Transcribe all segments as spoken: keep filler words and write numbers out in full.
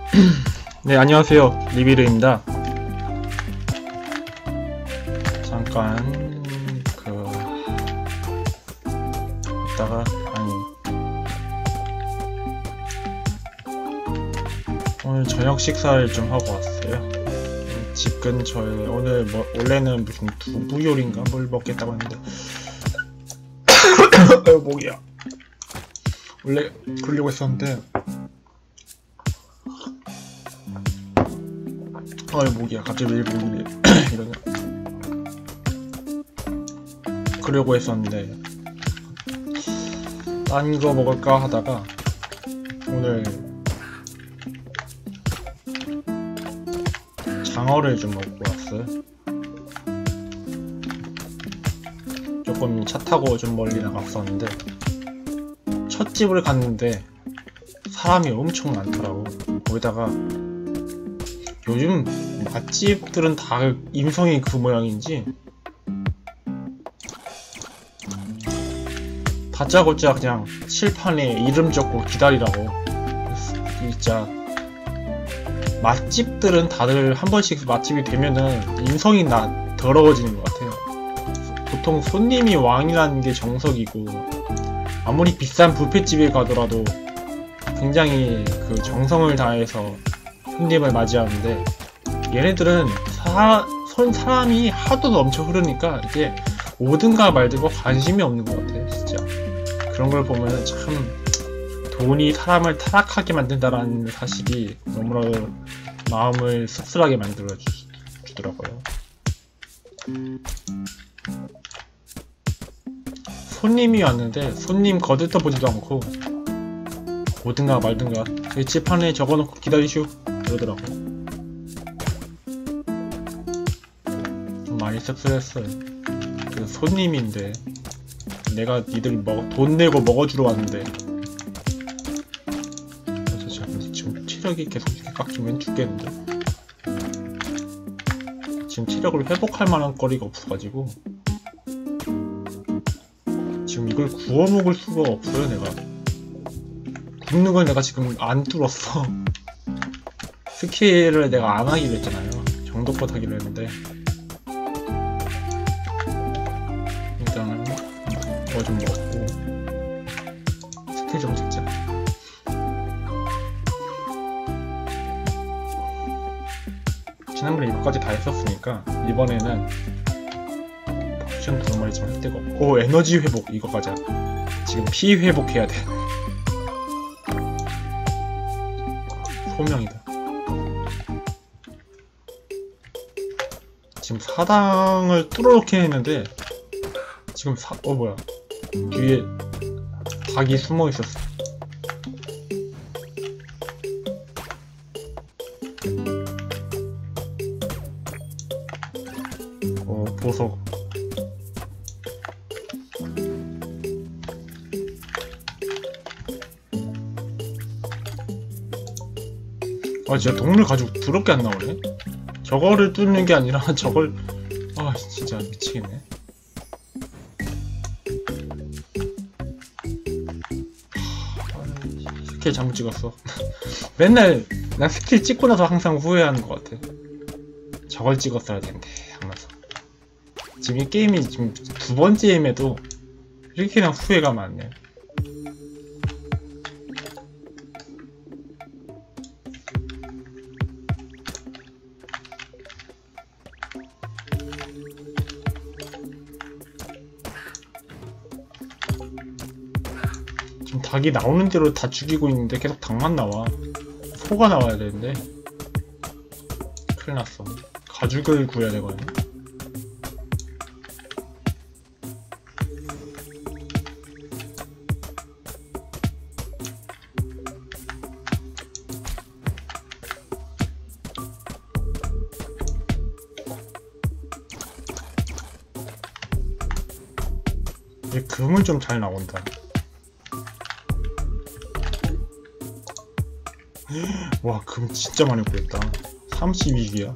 네, 안녕하세요. 리비르입니다. 잠깐 그 이따가 아니 오늘 저녁 식사를 좀 하고 왔어요. 집 근처에 오늘 뭐 원래는 무슨 두부 요리인가 뭘 먹겠다고 했는데 아유 목이야. 원래 그러려고 했었는데 아유 목이야. 갑자기 왜 목이 이러냐. 그러려고 했었는데 딴 거 먹을까 하다가 오늘 장어를 좀 먹고 왔어요. 조금 차 타고 좀 멀리 나갔었는데 첫 집을 갔는데 사람이 엄청 많더라고. 거기다가 요즘 맛집들은 다 인성이 그 모양인지 다짜고짜 그냥 칠판에 이름 적고 기다리라고. 진짜 맛집들은 다들 한 번씩 맛집이 되면은 인성이 나 더러워지는 것 같아요. 보통 손님이 왕이라는 게 정석이고 아무리 비싼 뷔페집에 가더라도 굉장히 그 정성을 다해서 손님을 맞이하는데 얘네들은 사, 손, 사람이 하도 넘쳐 흐르니까 이게 오든가 말든가 관심이 없는 것 같아요. 진짜 그런 걸 보면 참 돈이 사람을 타락하게 만든다라는 사실이 너무나도 마음을 씁쓸하게 만들어 주더라고요. 손님이 왔는데 손님 거들떠 보지도 않고 오든가 말든가 칠판에 적어놓고 기다리시오 그러더라고. 좀 많이 씁쓸했어요. 그 손님인데 내가 니들 먹, 돈 내고 먹어주러 왔는데 그래서 지금 체력이 계속 이렇게 깎이면 죽겠는데 지금 체력을 회복할 만한 거리가 없어가지고 지금 이걸 구워 먹을 수가 없어요. 내가 굽는 걸 내가 지금 안 뚫었어. 스킬을 내가 안 하기로 했잖아요. 정도껏 하기로 했는데 일단은 뭐 좀 먹고 스킬 좀 찍자. 지난번에 이거까지 다 했었으니까 이번에는 포션 두 마리 좀 할 데가 없고 오 에너지 회복 이거 가자. 지금 피 회복해야 돼. 소명이다. 지금 사당을 뚫어놓긴 했는데 지금 사.. 어 뭐야 뒤에 닭이 숨어있었어. 어 보석 아 진짜 동물 가죽 더럽게 안 나오네. 저거를 뚫는 게 아니라 저걸 아 진짜 미치겠네. 스킬 잘못 찍었어. 맨날 난 스킬 찍고 나서 항상 후회하는 것 같아. 저걸 찍었어야 되는데 하면서 지금 이 게임이 지금 두 번째임에도 이렇게나 후회가 많네. 지금 닭이 나오는 대로 다 죽이고 있는데 계속 닭만 나와. 소가 나와야 되는데 큰일 났어. 가죽을 구해야 되거든. 이제 금은 좀 잘 나온다. 와, 금 진짜 많이 구했다. 삼십이 기야.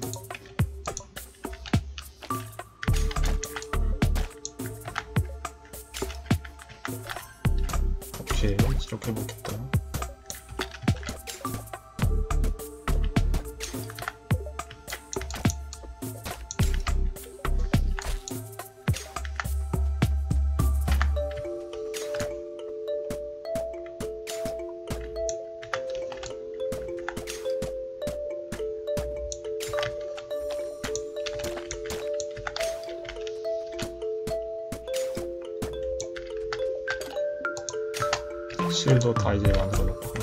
오케이, 이렇게 해보겠다. 벽실도 다 이제 만들어 놓고.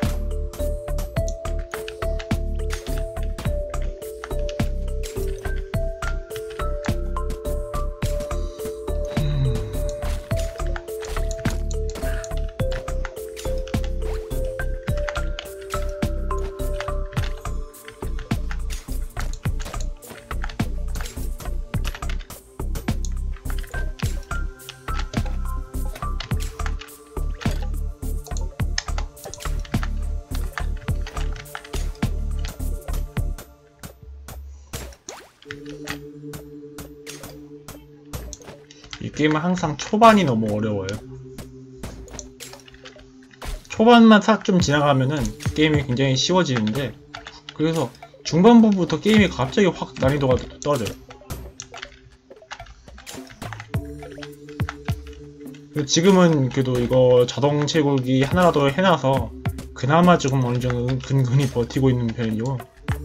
이 게임은 항상 초반이 너무 어려워요. 초반만 싹 좀 지나가면은 게임이 굉장히 쉬워지는데, 그래서 중반부부터 게임이 갑자기 확 난이도가 떨어져요. 지금은 그래도 이거 자동 채굴기 하나라도 해놔서 그나마 조금 어느 정도 근근히 버티고 있는 편이고,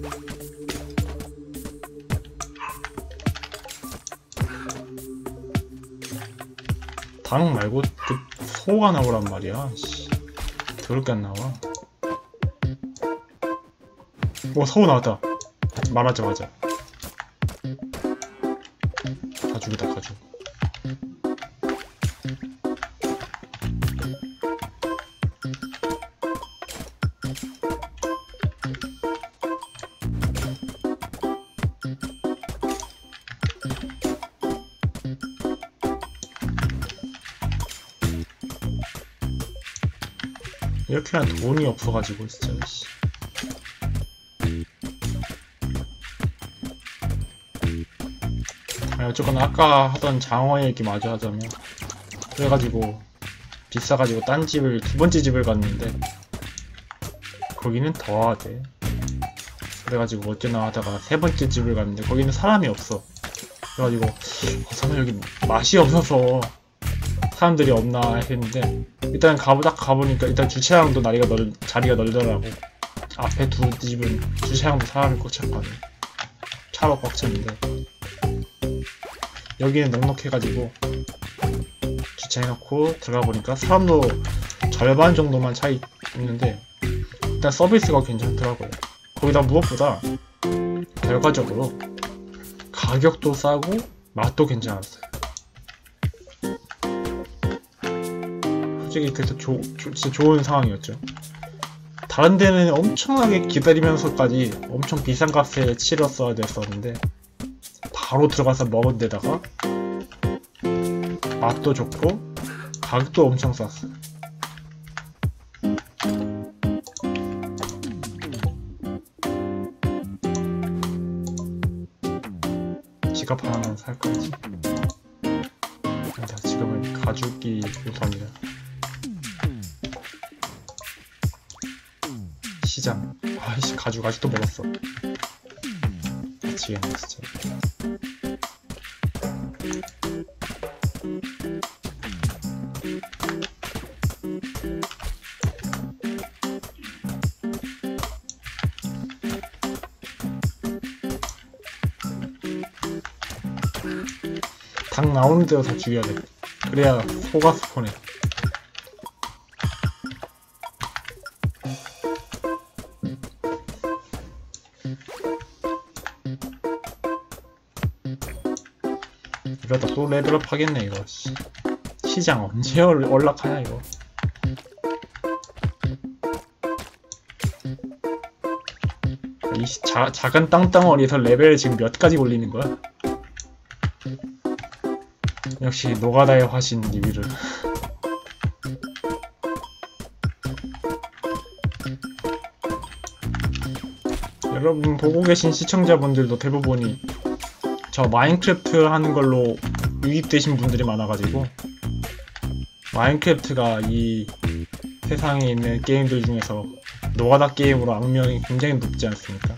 닭 말고 그 소가 나오란 말이야. 씨, 더럽게 안 나와. 오, 소 나왔다. 말하자마자 가죽이다, 가죽. 이렇게 한 돈이 없어가지고 진짜. 씨. 아니, 어쨌거나 아까 하던 장어 얘기 마저 하자면, 그래가지고 비싸가지고 딴 집을, 두 번째 집을 갔는데 거기는 더 하대. 그래가지고 어쩌나 하다가 세 번째 집을 갔는데 거기는 사람이 없어. 그래가지고 어, 저는 여기 맛이 없어서 사람들이 없나 했는데, 일단 가보다 가보니까 일단 주차장도 자리가 넓, 자리가 넓더라고. 앞에 두 집은 주차장도 사람이 꽉 찼거든. 차로 꽉 찼는데 여기는 넉넉해가지고 주차해놓고 들어가 보니까 사람도 절반 정도만 차 있는데 일단 서비스가 괜찮더라고요. 거기다 무엇보다 결과적으로 가격도 싸고 맛도 괜찮았어요. 솔직히 그래서 조, 조, 진짜 좋은 상황이었죠. 다른 데는 엄청나게 기다리면서까지 엄청 비싼 값에 치렀어야 됐었는데 바로 들어가서 먹은 데다가 맛도 좋고 가격도 엄청 쌌어요. 지갑 하나만 살 거지. 아니다, 지금은 가죽이 우선이야. 시장. 아이씨, 가죽 아직도 먹었어. 미치겠네 진짜. 닭 나오는 데로 다 죽여야 돼. 그래야 소가 스폰해. 이러다 또 레벨업 하겠네 이거. 씨. 시장 언제 연락하냐 이거. 이 자, 작은 땅덩어리에서 레벨을 지금 몇 가지 올리는 거야? 역시 노가다의 화신 리뷰를. 여러분 보고 계신 시청자분들도 대부분이 저 마인크래프트 하는 걸로 유입되신 분들이 많아가지고, 마인크래프트가 이 세상에 있는 게임들 중에서 노가다 게임으로 악명이 굉장히 높지 않습니까?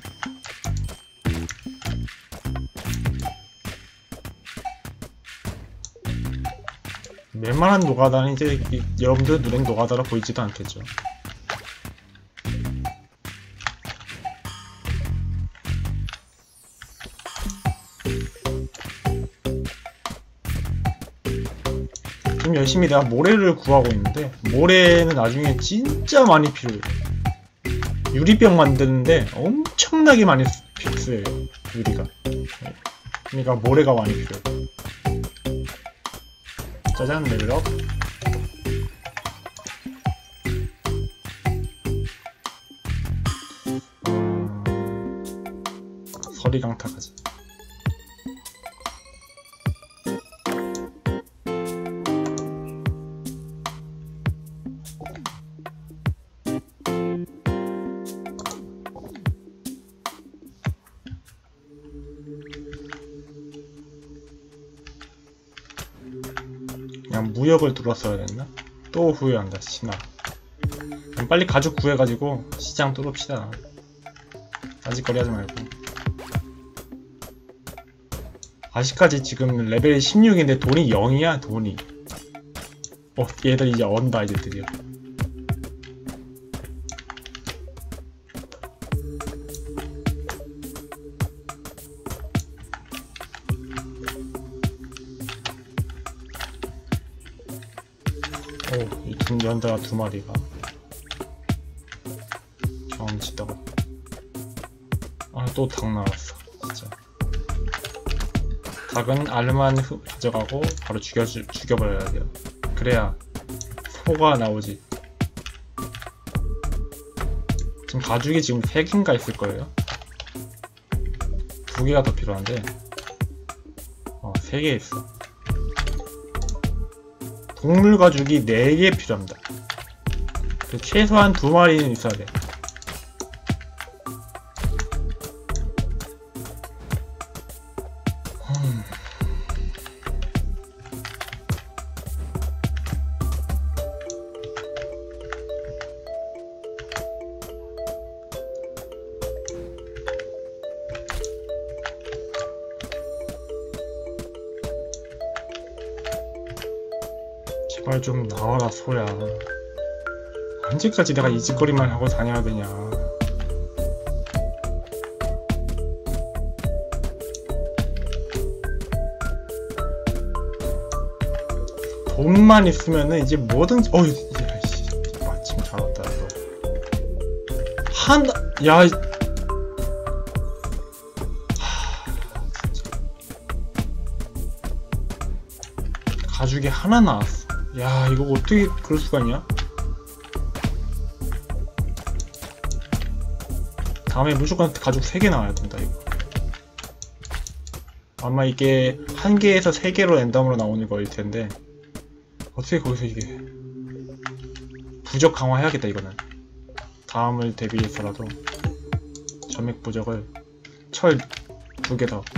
웬만한 노가다는 이제 여러분들 눈엔 노가다라 보이지도 않겠죠. 좀 열심히 내가 모래를 구하고 있는데 모래는 나중에 진짜 많이 필요해. 유리병 만드는데 엄청나게 많이 필요해요. 유리가. 그러니까 모래가 많이 필요해. 짜잔, 레벨업. 서리강타까지. 그냥 무역을 들었어야 됐나? 또 후회한다, 신나. 그럼 빨리 가죽 구해가지고 시장 뚫읍시다. 아직거리 하지 말고. 아직까지 지금 레벨 십육인데 돈이 영이야, 돈이. 어, 얘들 이제 언다, 이제 드디어. 오, 이 두, 연달아 두 마리가 경험치다가. 아, 또 닭 나왔어, 진짜. 닭은 알만 흡 가져가고 바로 죽여 죽여버려야 돼요. 그래야 소가 나오지. 지금 가죽이 지금 세 개인가 있을 거예요. 두 개가 더 필요한데, 어, 세 개 있어. 동물 가죽이 네 개 필요합니다. 최소한 두 마리는 있어야 돼. 음. 제발 좀 나와라, 소야. 언제까지 내가 이 짓거리만 하고 다녀야 되냐. 돈만 있으면은 이제 뭐든지. 어이, 야, 씨, 마침 잘 왔다, 너. 한, 야, 하, 진짜. 가죽이 하나 나왔어. 야, 이거 어떻게 그럴 수가 있냐? 다음에 무조건 가죽 세 개 나와야 된다, 이거. 아마 이게 한 개에서 세 개로 랜덤으로 나오는 거일 텐데, 어떻게 거기서 이게. 부적 강화해야겠다, 이거는. 다음을 대비해서라도 점액 부적을 철 두 개 더.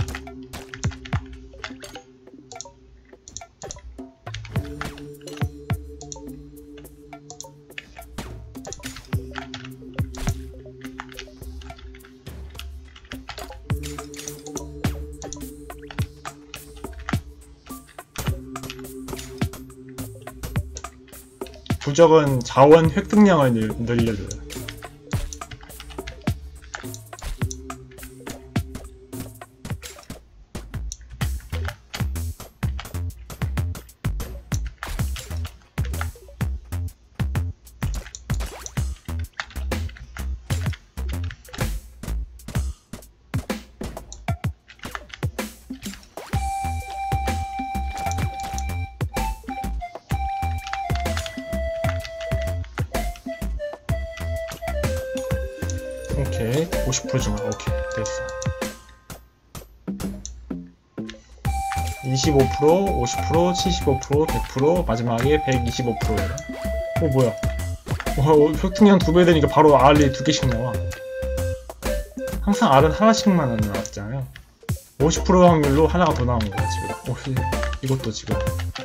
부적은 자원 획득량을 늘, 늘려줘요. 오케이, 오십 퍼센트 증가. 오케이, 됐어. 이십오 퍼센트, 오십 퍼센트, 칠십오 퍼센트, 백 퍼센트, 마지막에 백이십오 퍼센트예요. 어, 뭐야? 와, 획득량 두 배 되니까 바로 알이 두 개씩 나와. 항상 알은 하나씩만 나왔잖아요. 오십 퍼센트 확률로 하나가 더 나온 거야, 지금. 어, 이것도 지금.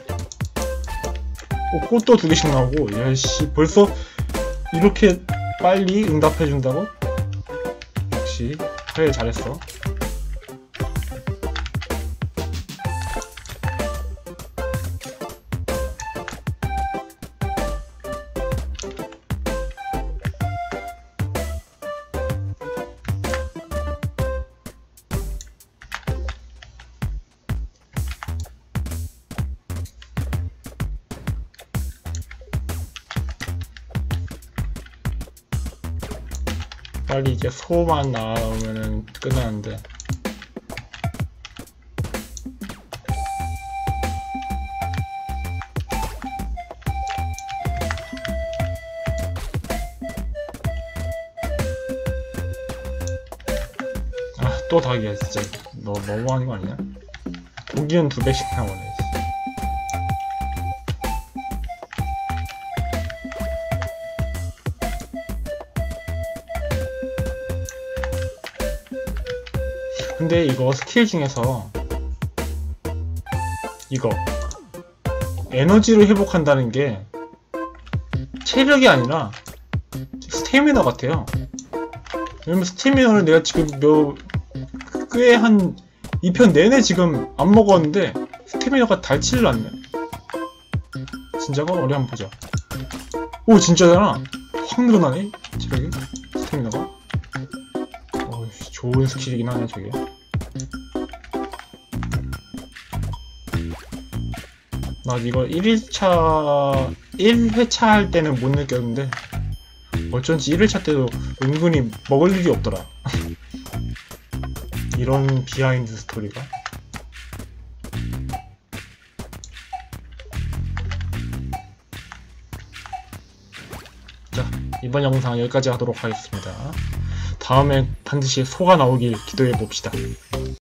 어, 꽃도 두 개씩 나오고. 야씨, 벌써 이렇게 빨리 응답해준다고? 역시 그래, 잘했어. 빨리 이제 소만 나오면은 끝나는데. 아, 또 닭이야 진짜. 너 너무하는 거 아니야? 고기는 두 배씩 나오네. 근데 이거 스킬 중에서 이거 에너지를 회복한다는 게 체력이 아니라 스태미너 같아요. 왜냐면 스태미너를 내가 지금 몇 꽤 한 이 편 내내 지금 안 먹었는데 스태미너가 닳지를 않네. 진짜가? 우리 한번 보자. 오, 진짜잖아. 확 늘어나네 체력이. 스태미너가. 어, 좋은 스킬이긴 하네 저게. 나 이거 일 일차 일 회차 할 때는 못 느꼈는데 어쩐지 일 일차 때도 은근히 먹을 일이 없더라. 이런 비하인드 스토리가. 자, 이번 영상 여기까지 하도록 하겠습니다. 다음에 반드시 소가 나오길 기도해 봅시다.